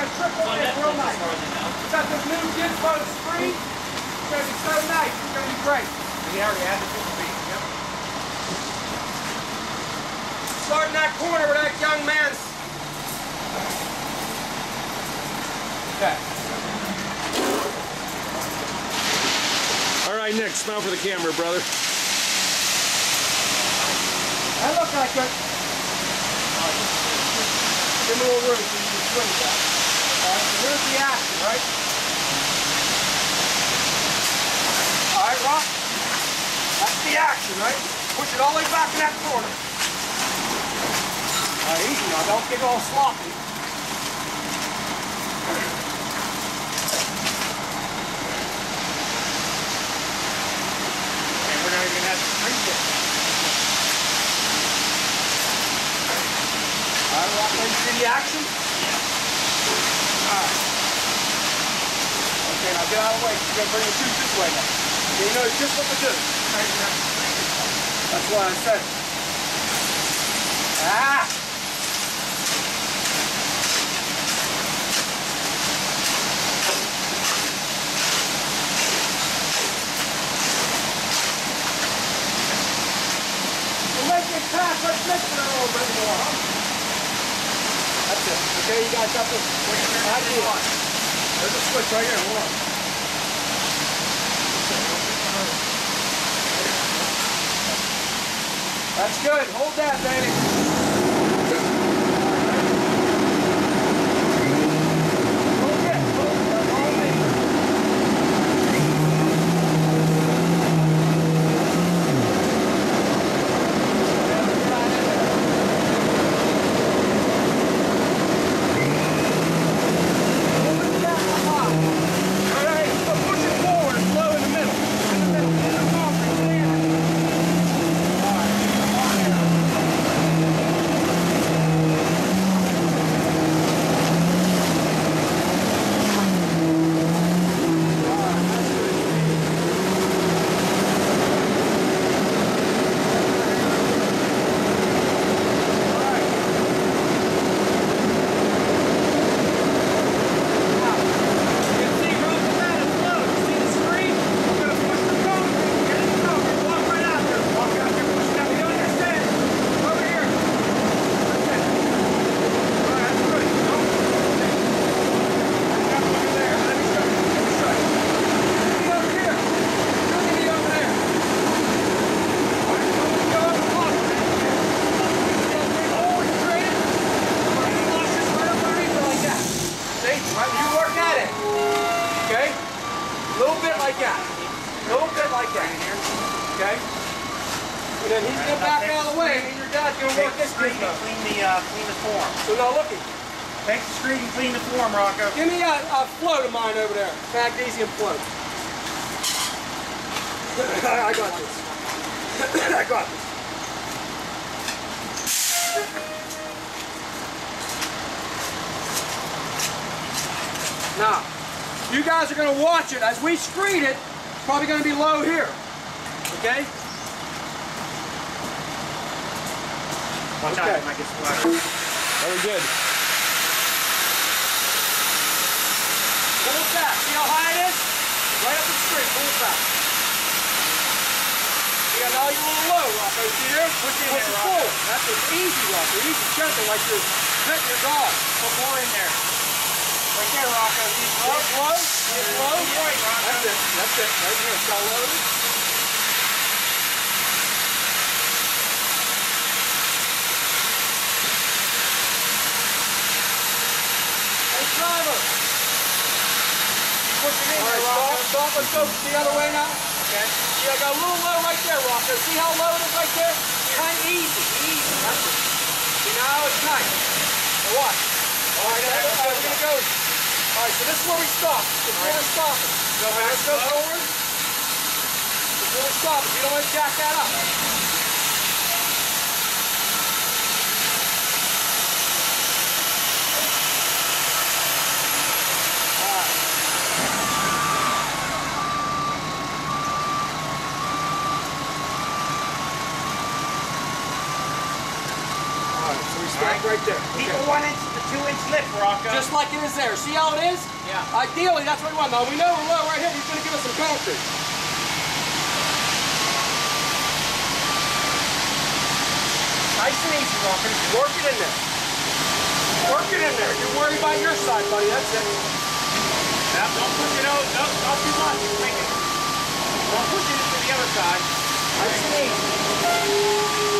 gonna trip on it real nice. We got this new Gizmo screen. It's gonna be so nice. It's gonna be great. We already had the 50 feet. Yep. Starting that corner where that young man's. Okay. All right, Nick, smile for the camera, brother. That looks like good. Give me a little room so you can swing that. Alright, so here's the action, right? Alright, Rock. That's the action, right? Push it all the way back in that corner. Alright, easy now, don't get all sloppy. And we're not even have to spring it. Alright, Rock, ready to see the action? Alright. Okay, now get out of the way. You're going to bring the shoes this way now. You know just what to do. That's why I said it. Ah! We'll make it pass. Let's mix it a little bit more, huh? That's it. Okay, you guys got this. Idea. There's a switch right here. Hold on. That's good. Hold that, baby. Hold it. Hold it. Clean the form. So now look at Take the screen and clean the form, Rocco. Give me a float of mine over there. Magnesium float. I got this. I got this. Now, you guys are going to watch it. As we screen it, it's probably going to be low here. Okay? Watch out, it might get splashed. Very good. Pull it back. See how high it is? Right up the street. Pull it back. Yeah, now you're a little low, Rocco. See there? Push it in Push there, it Rocco. forward. That's it. Easy, Rocco. Easy, gentle, like you're petting your dog. Put more in there. Right there, Rocco. It's low. It's low. Right, Rocco. That's it. That's it. Right here. It's all low. Driver. Push it in. All right, Rocco. Stop. Let's go the other way now. Okay. See, I got a little low right there, Rocco. See how low it is right there? Kind of easy. Easy. That's it. See, now it's nice. Now watch. All right, we're going to go. All right, so this is where we stop. This is where we're stopping. Go back. Let's go forward. This is where we're stopping. You don't want to jack that up. right there. Keep Okay. a 1 inch to 2 inch lip, Rocco. Just like it is there. See how it is? Yeah. Ideally, that's what we want. Now, we know we're low right here. He's going to give us some concrete. Nice and easy, Rocco. Just work it in there. Work it in there. You worry about your side, buddy. That's it. Now, don't push it out. Not too much. Make it. Don't push it into the other side. Nice and easy.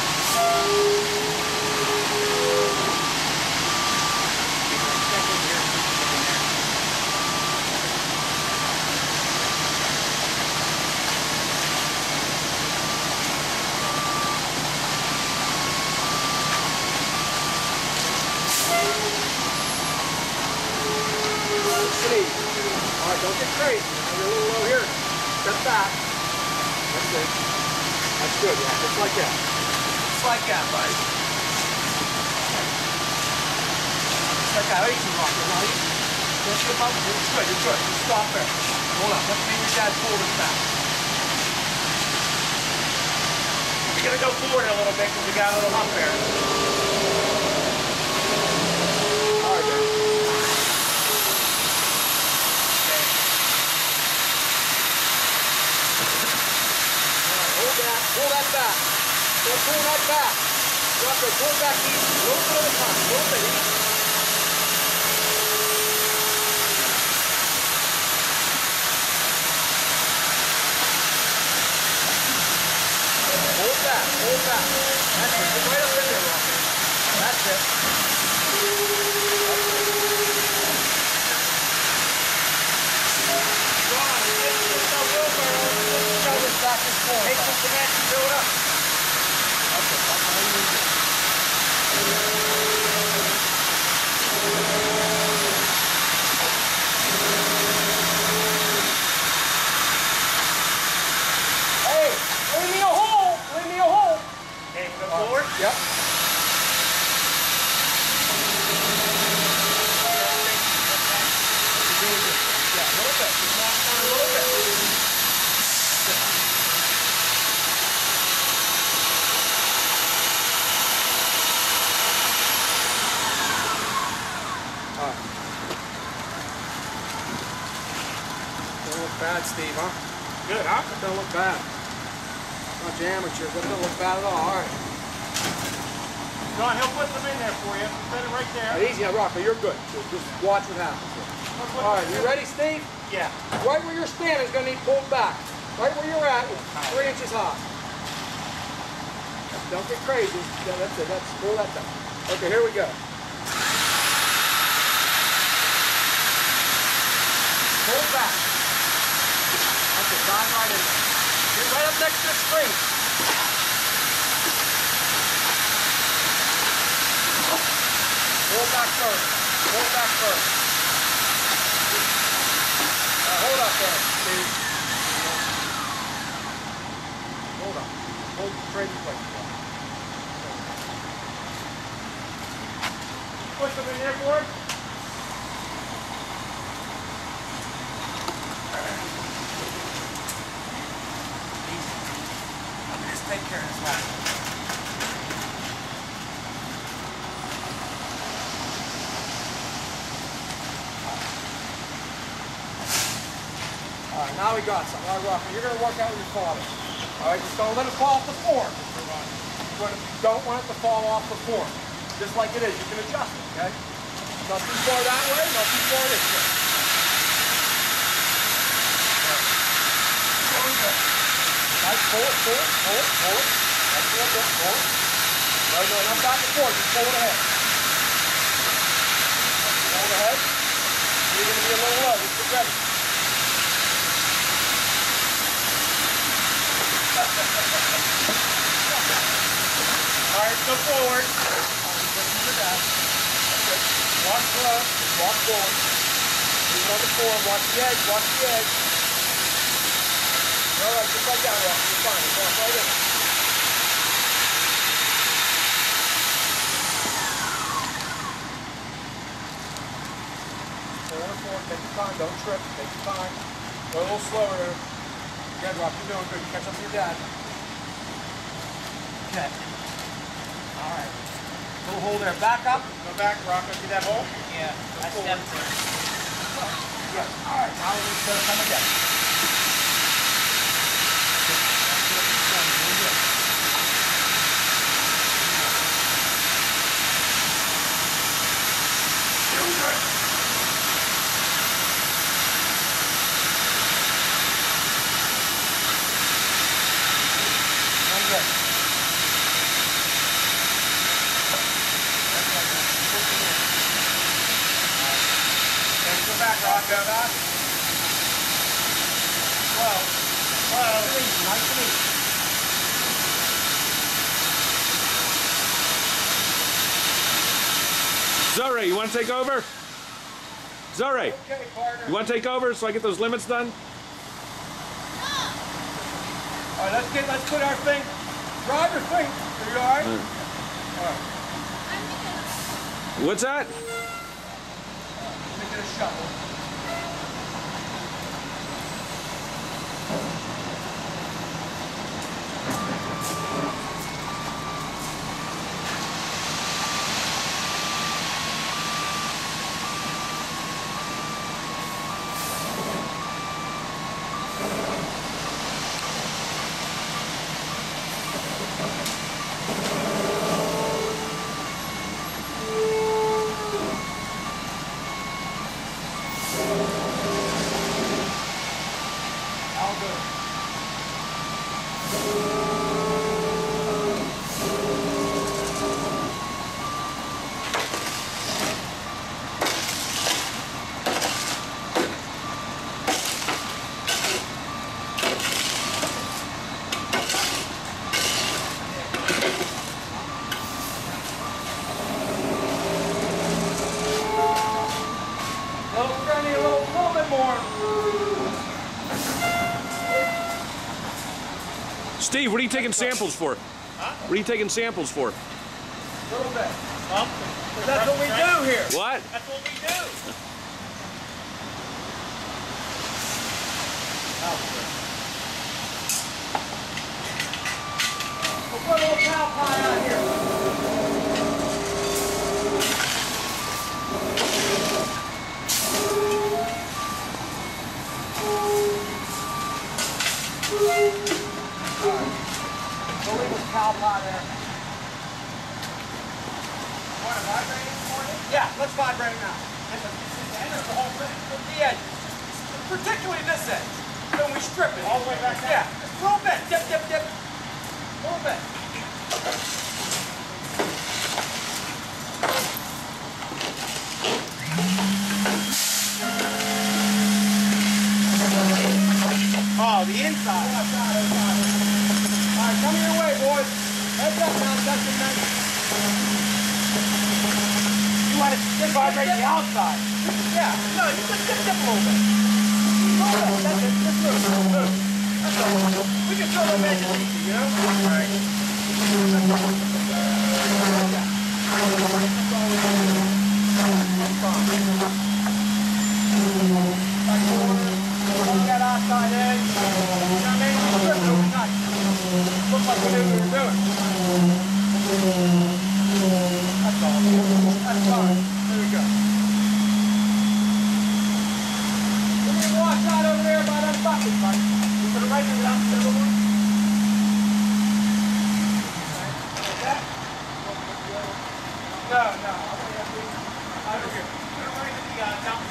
Alright, don't get crazy. You're a little low here. Step back. That's it. That's good, yeah. Just like that. Just like that, buddy. Just like that. Easy, Rocco. Now, easy. Don't slip up. It's good. It's good. Just stop there. Hold on. Let's make your dad pull this back. You're going to go forward a little bit because we got a little hump there. Alright, Dad. Pull that back. Don't pull that back. Rocco, pull back easy. A little bit at a time. A little bit easy. Hold back. Hold back. That's it. Get right up in there, Rocco. That's it. Back and forth. Take some cement and fill it up. Hey, leave me a hole. Leave me a hole. Okay, go forward. Yep. Yeah, a little bit. Just knock down a little bit. Don't look bad, Steve, huh? Good, huh? That don't look bad. Bunch of amateurs. That don't look bad at all. All right. John, he'll put them in there for you. Set it right there. Easy now, Rocco. You're good. Just watch what happens here. All right, you ready, Steve? Yeah. Right where you're standing is going to need pulled back. Right where you're at, 3 inches high. Don't get crazy. Yeah, that's it. That's pull that down. Okay, here we go. Pull back. That's it. Dive right in there. Get right up next to the screen. Pull back first. Pull back first. Hold up there, Steve. Hold up. Hold straight in place. Push them in there for him. Easy. Let me just take care of this last one. All right, now we got something. All right, Rocco, you're going to work out with your father. All right, just don't let it fall off the form. You don't want it to fall off the form. Just like it is, you can adjust it, okay? Not too far that way, not too far this way. Very good. Nice, pull it, pull it, pull it, pull it. That's a little bit, pull it. No, not back and forth, just pull it ahead. Pull it ahead. You're going to be a little low, just get ready. All right, go forward. Walk front, walk forward. Keep on the form, watch the edge, watch the edge. All right, just like that, Rock. You're fine. You're going right in. Forward, take your time. Don't trip. Take your time. Go a little slower there. Good, Rock. You're doing good. You catch up to your dad. Okay. All right. Little hole there. Back up. Go back, Rocco. See that hole? Yeah. That's empty. Yeah. All right. Now let's come again. Go back, Rocco. Slow. Nice and easy. Zore, you want to take over? Zore, Okay, partner. you want to take over so I get those limits done? All right, let's put our thing. Drive your thing. Are you all right? All right. What's that? Make it a shovel. All good. Well, we're gonna need a little bit more. Steve, what are you taking samples for? Huh? What are you taking samples for? A little bit. Well, 'Cause that's what we do here. What? that's what we do. We'll put a little cow pie out here. We'll leave a cow pie there. Want to vibrate it for you? Yeah, let's vibrate now. End of the whole thing. With the edges. Particularly this edge. Then we strip it. All the way back down? Yeah, just a little bit. Dip, dip, dip. A little bit. Oh, the inside. All right, come your way, boys. Heads up now, Dustin. You want to vibrate the outside. Yeah, no, you just dip, dip a little bit. That's it. Just move. That's all. We can throw them edges easy, you know? All right. Hold that outside edge. You know what I mean? Strip it overnight. Look like we knew what we were doing. That's all. That's fine. There we go. Give me a wash out over there by that bucket, Mike. You put it right in the other one. Like that? No, no. I'm going to have to out of here. Put it right in the dump.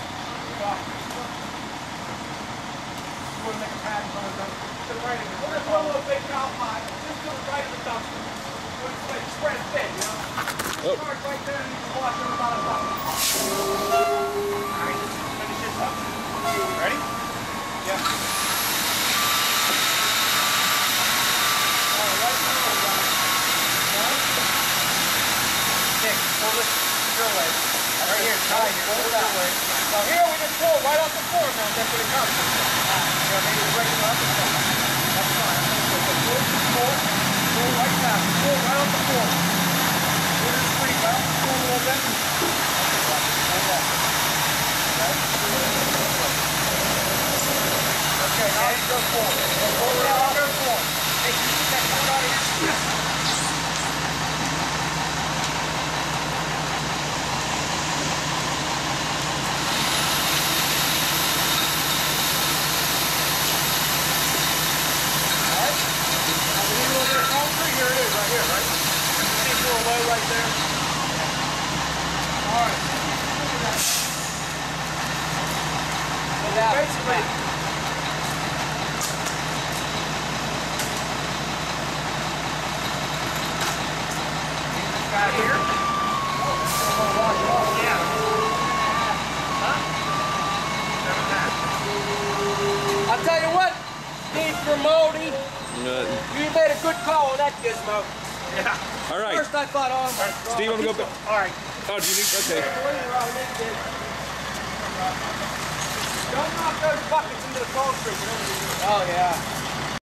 You want to make a pattern on it, put it right in here. We're going to throw a little big cow pie. Just put it right in the dumpster. Spread it thin, you know? Oh. Start right there and you can wash it about a bucket. All right, let's finish this up. Ready? Yeah. All right, right now we got it. Nick, pull this your way. Right here, try here. Pull it that way. Now here we just pull right off the floor now. That's what it comes. You know, maybe break it up and stuff. That's fine. Pull right now. Pull right off the floor. Pull this pretty well. Pull a little bit. Like that. Okay, now you go forward. Go forward. Hey, you get that cut out of here. Yeah. Basically. This guy here. Yeah. Huh? I'll tell you what, Steve Grimaldi, you made a good call on that gizmo. Yeah. All right. First I thought, oh my God. Steve, I'm going to go back. All right. Oh, do you need, okay. Don't knock those buckets into the concrete. Oh, yeah.